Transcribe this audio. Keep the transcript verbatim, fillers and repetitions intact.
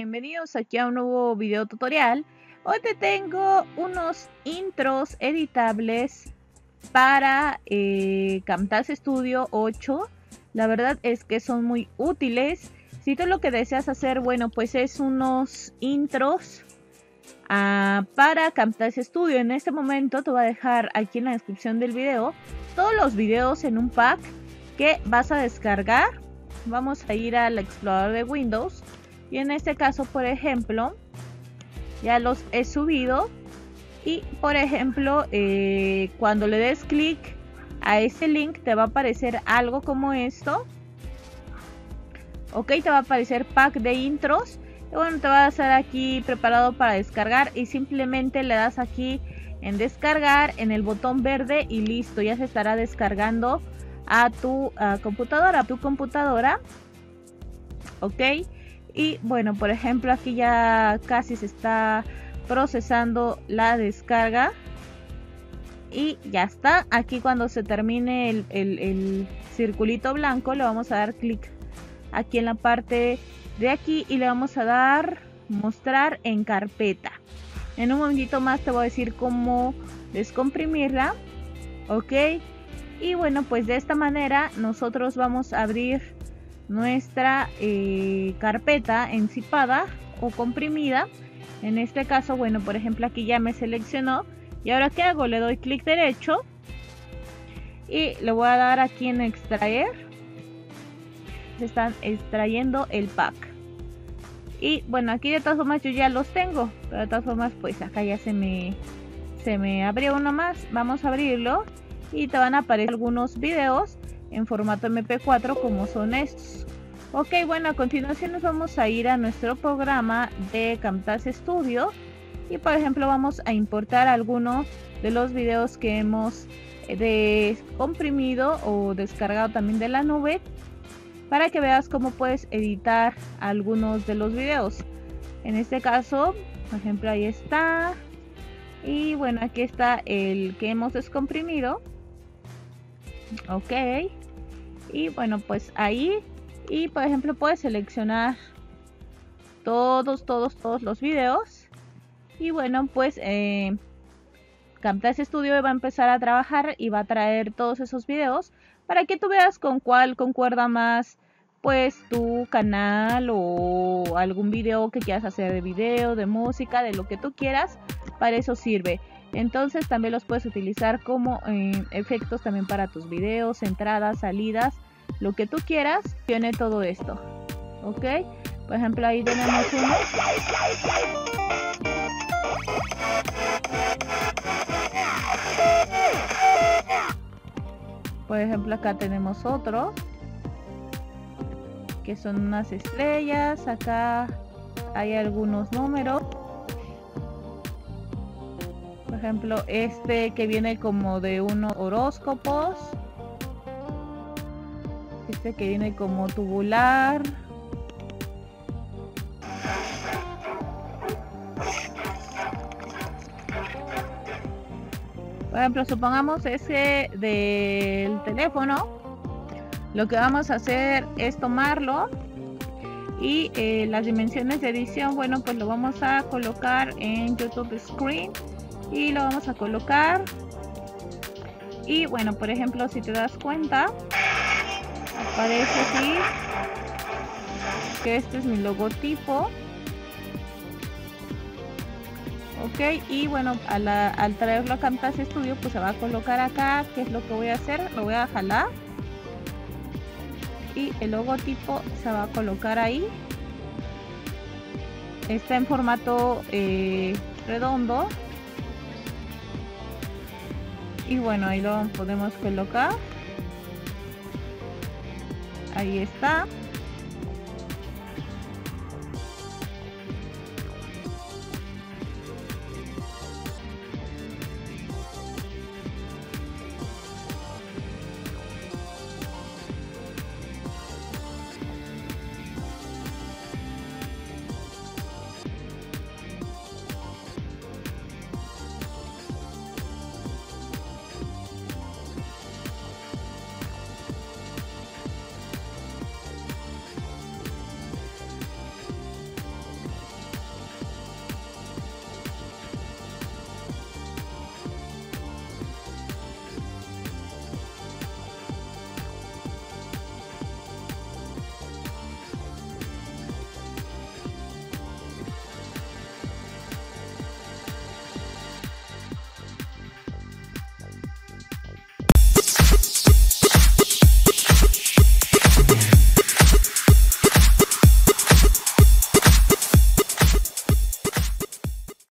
bienvenidos aquí a un nuevo video tutorial. Hoy te tengo unos intros editables para eh, Camtasia Studio ocho. La verdad es que son muy útiles. Si tú lo que deseas hacer, bueno, pues es unos intros uh, para Camtasia Studio. En este momento te voy a dejar aquí en la descripción del video todos los videos en un pack que vas a descargar. Vamos a ir al explorador de Windows y en este caso, por ejemplo, ya los he subido y por ejemplo eh, cuando le des clic a ese link te va a aparecer algo como esto. Ok, te va a aparecer pack de intros y bueno, te va a estar aquí preparado para descargar y simplemente le das aquí en descargar en el botón verde y listo, ya se estará descargando a tu a computadora, a tu computadora. Ok, y bueno, por ejemplo aquí ya casi se está procesando la descarga y ya está. Aquí cuando se termine el, el, el circulito blanco le vamos a dar clic aquí en la parte de aquí y le vamos a dar mostrar en carpeta. En un momentito más te voy a decir cómo descomprimirla. Ok, y bueno, pues de esta manera nosotros vamos a abrir nuestra eh, carpeta enzipada o comprimida. En este caso, bueno, por ejemplo aquí ya me seleccionó y ahora ¿qué hago? Le doy clic derecho y le voy a dar aquí en extraer. Se están extrayendo el pack y bueno, aquí de todas formas yo ya los tengo, pero de todas formas pues acá ya se me se me abrió uno más. Vamos a abrirlo y te van a aparecer algunos videos en formato eme pe cuatro como son estos. Ok, bueno, a continuación nos vamos a ir a nuestro programa de Camtasia Studio y por ejemplo vamos a importar algunos de los videos que hemos descomprimido o descargado también de la nube para que veas cómo puedes editar algunos de los videos. En este caso, por ejemplo, ahí está. Y bueno, aquí está el que hemos descomprimido. Ok, y bueno, pues ahí, y por ejemplo puedes seleccionar todos todos todos los videos y bueno, pues eh, Camtasia Studio va a empezar a trabajar y va a traer todos esos videos para que tú veas con cuál concuerda más pues tu canal o algún video que quieras hacer, de video, de música, de lo que tú quieras. Para eso sirve. Entonces también los puedes utilizar como eh, efectos también para tus videos, entradas, salidas, lo que tú quieras. Tiene todo esto. Ok, por ejemplo ahí tenemos uno. Por ejemplo acá tenemos otro que son unas estrellas. Acá hay algunos números. Por ejemplo, este que viene como de unos horóscopos. Este que viene como tubular. Por ejemplo, supongamos ese del teléfono. Lo que vamos a hacer es tomarlo y eh, las dimensiones de edición, bueno, pues lo vamos a colocar en YouTube Screen. Y lo vamos a colocar y bueno, por ejemplo si te das cuenta aparece así que este es mi logotipo. Ok, y bueno, a la, al traerlo a Camtasia Studio pues se va a colocar acá. ¿Qué es lo que voy a hacer? Lo voy a jalar y el logotipo se va a colocar ahí. Está en formato eh, redondo. Y bueno, ahí lo podemos colocar. Ahí está.